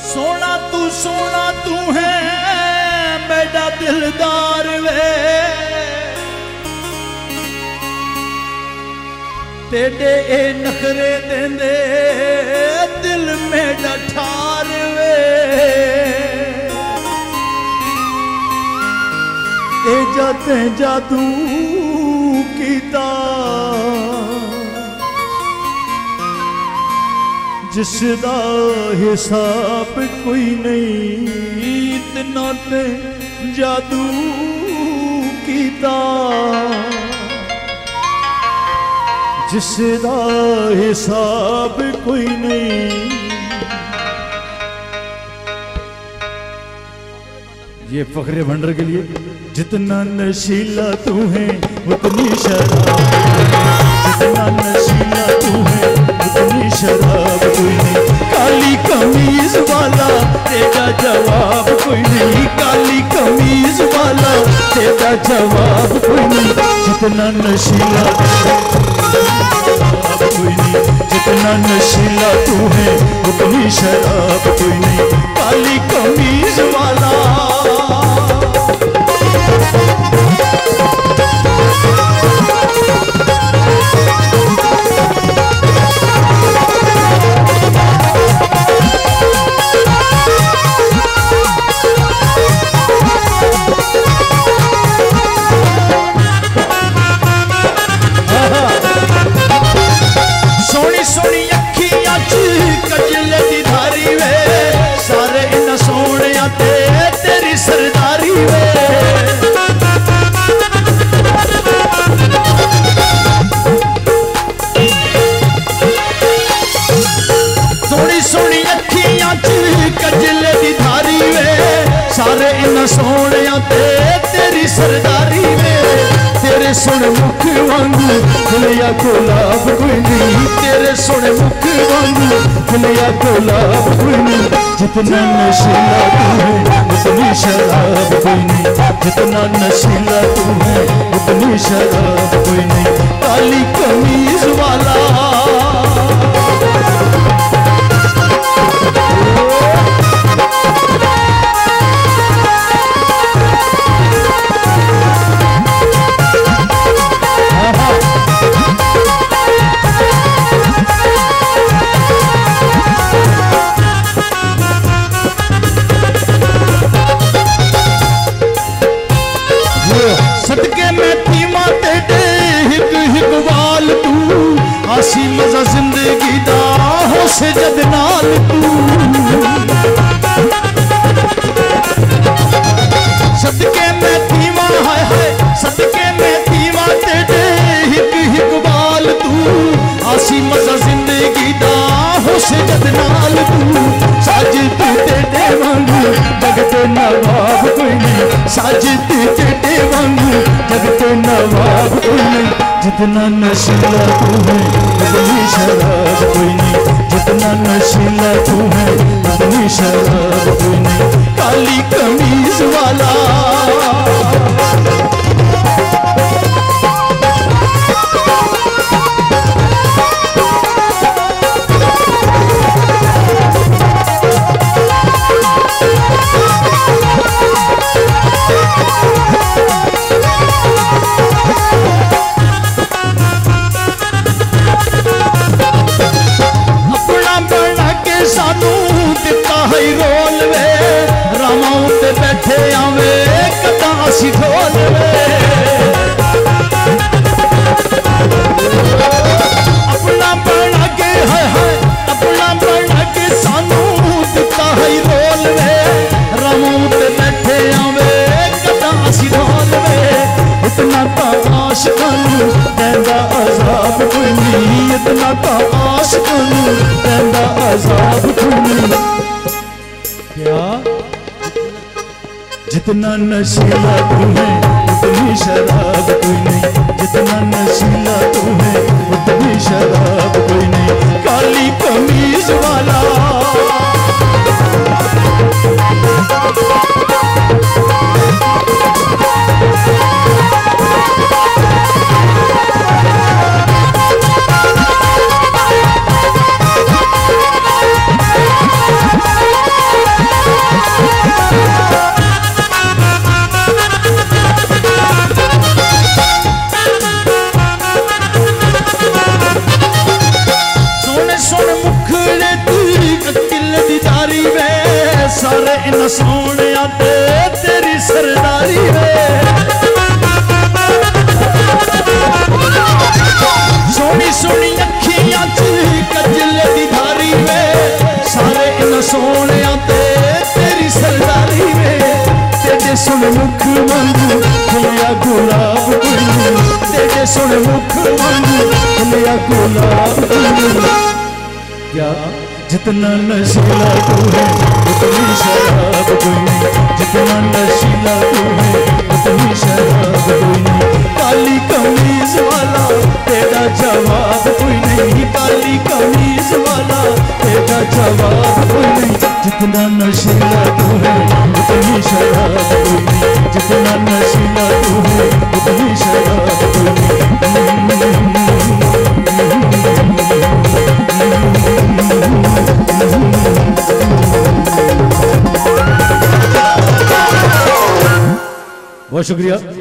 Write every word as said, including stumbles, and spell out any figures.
सोना तू सोना तू है मेरा दिलदार वे, तेरे ए नखरे देंदे दिल मेरा ठार वे, ते जाते जादू कीता जिसदा हिसाब कोई नहीं, इतना ते जादू कीता जिसदा हिसाब कोई नहीं। ये फखरे भंडर के लिए। जितना नशीला तू है उतनी शराब, जितना नशीला तू है उतनी शराब कोई नहीं। काली कमीज वाला तेरा जवाब कोई नहीं, काली कमीज वाला तेरा जवाब कोई नहीं। जितना नशीला कोई नहीं, जितना नशीला तू है उतनी शराब कोई नहीं। काली कमीज वाला सोनी सोनी अखियां च कजले दी धारी वे, सारे इन्ना सोने ते तेरी सरदारी वे। सोनी सोनी अखियां च कजले दी धारी वे, सारे इन्ना सोने ते तेरी सरदारी वे। तेरे सोने मुख वांगू खिलिया गुलाब कोई नहीं, तेरे सोने मुख वांगू खिलिया गुलाब कोई नहीं। जितना नशीला तू है उतनी शराब कोई नहीं, जितना नशीला तू है उतनी शराब कोई नहीं। काली कमीज वाला सदके में थी माते दे हिक हिक वाल तू, आसी मजा जिंदगी दा हो से जद नाल तू। सदके में थी मां हाय हाय, सदके में थी माते दे हिक हिक वाल तू, आसी मजा जिंदगी दा हो से जद नाल तू। साजिद तेरे वांगू जगते नवाब कोई नहीं, साजिद तेरे वांगू जगते नवाब कोई नहीं। जितना नशीला तू है उतनी शराब कोई नहीं, जितना नशीला तू है उतनी शराब कोई नहीं। काली कमीज वाला सानू दिता है रोल वे, रामां ते बैठे आवे कदा असी ढोल वे। अपना बना के है है अपना बना के सानू दिता है रोल वे, रामां ते बैठे आवे कदा असी ढोल वे। इतना तो आशिकां नूं देंदा अज़ाब कोई नहीं, इतना तो आशिकां नूं देंदा अज़ाब कोई नहीं। क्या जितना नशीला तू है उतनी शराब कोई नहीं, जितना नशीला तू है उतनी शराब कोई नहीं। काली कमीज वाला सोने ते तेरी सरदारी वे सोनी सोनी अखियां च कजले दी धारी वे सारे इन सोने ते तेरी सरदारी वे तेरे सुन मुख वांगू खिलिया गुलाब तेरे सुन मुख वांगू खिलिया गुलाब क्या जितना नशीला तू है उतनी शराब कोई नहीं जितना नशीला तू है उतनी शराब कोई नहीं काली कमीज वाला तेरा जवाब कोई नहीं काली कमीज वाला तेरा जवाब कोई नहीं जितना नशीला तू है उतनी शराब कोई नहीं जितना नशीला तू है उतनी शराब कोई नहीं बहुत शुक्रिया।